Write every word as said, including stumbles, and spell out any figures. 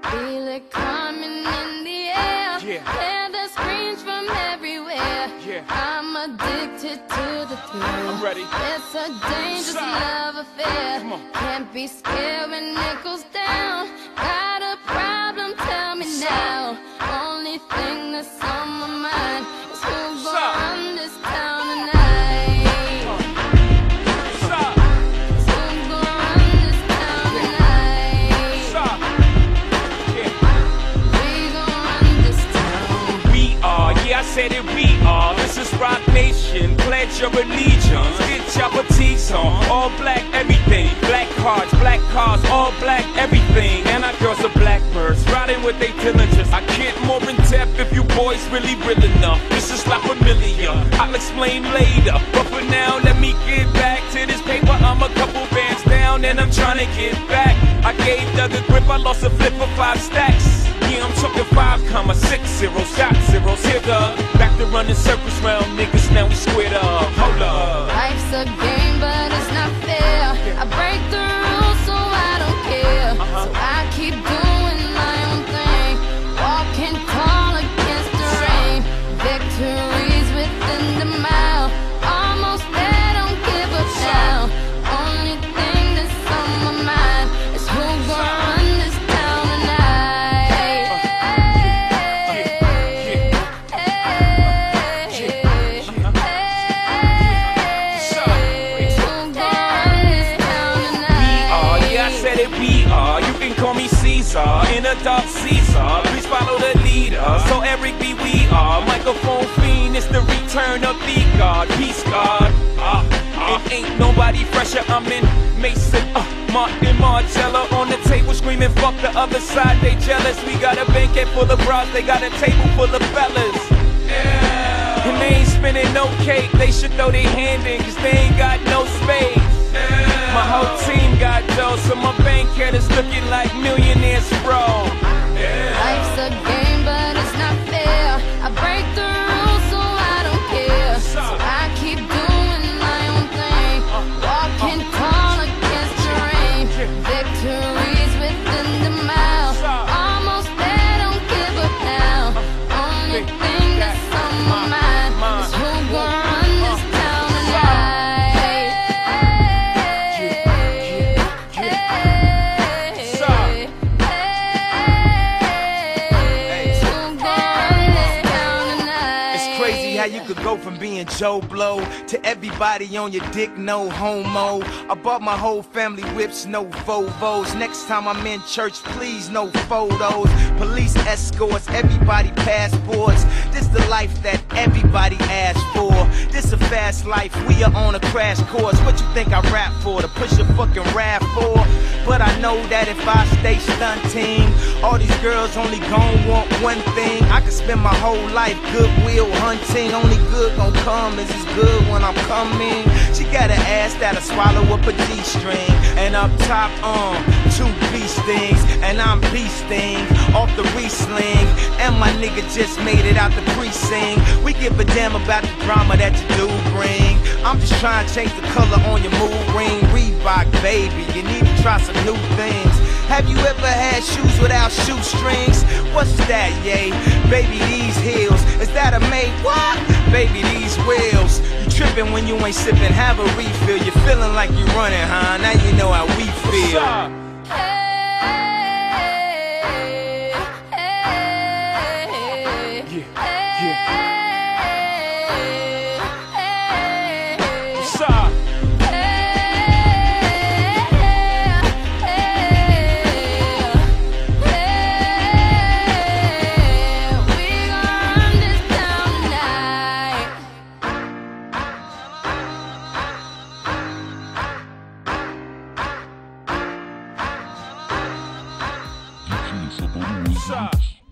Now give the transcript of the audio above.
Feel it coming in the air. Yeah. Hear the screams from everywhere. Yeah. I'm addicted to the thrill. I'm ready. It's a dangerous Stop. love affair. Come on. Can't be scared when it goes down. Got a problem? Tell me Stop. now. Only thing that's on my mind is who's gonna Stop. run this town tonight. Stop. Who's gonna run this town tonight? Stop. Yeah. We gonna run this town. We are, yeah, I said it, we are. This is Rock Nation. Pledge your allegiance. Get your fatigues on. All black, everything. Black cards, black cars, all black, everything. And our girls are blackbirds, riding with they diligence. I can't more in depth if you boys really real enough. This is not familiar. I'll explain later. But for now, let me get back to this paper. I'm a couple bands down and I'm trying to get back. I gave Doug a grip, I lost a flip for five stacks. Yeah, I'm talking five comma six zeros, got zeros. Here the back to running circles round niggas, now we squared up. Hold up. Life's a game, but it's not fair. I break the rules, so I don't care. So I keep doing my own thing, walking tall against the rain. Victories within the mile, almost there, don't give up now. Only thing that's on my mind is who's gonna run this town tonight. We are, you can call me Caesar, in a dark Caesar, please follow the leader. So Eric B, we are, microphone fiend, it's the return of the God, peace God. Uh, uh, it ain't nobody fresher, I'm in Mason, uh, Martin Margiela on the table screaming, fuck the other side, they jealous. We got a banquet full of bras, they got a table full of fellas. Yeah. And they ain't spinning no cake, they should throw their hand in, cause they ain't got no space. My whole team got dough, so my bank account is looking like millionaires, bro. Yeah. Life's a game, but it's not fair. I break the rules, so I don't care. So I keep doing my own thing, walking tall against the rain. Victories within the mile, almost there, don't give up now. Only thing that's on my mind is who's gonna run this town tonight. How you could go from being Joe Blow to everybody on your dick, no homo. I bought my whole family whips, no Volvos. Next time I'm in church, please, no photos. Police escorts, everybody passports. This the life that everybody asks for. This a fast life, we are on a crash course. What you think I rap for? To push a fucking rap for? But I know that if I stay stunting, all these girls only gon' want one thing. I could spend my whole life goodwill hunting. Only good gon' come is as good when I'm coming. She got an ass that'll swallow up a G-string. And up top, um, two beast things. And I'm beast thing, off the re-sling. And my nigga just made it out the precinct. We give a damn about the drama that you do bring. I'm just trying to change the color on your mood ring. Reebok, baby, you need to try some new things. Have you ever had shoes without shoestrings? What's that, yay? Baby, these heels, is that a made what? Baby, these wheels. You tripping when you ain't sipping, have a refill. You feeling like you running, huh? Now you know how we feel. Yeah, yeah. What's up? What's up?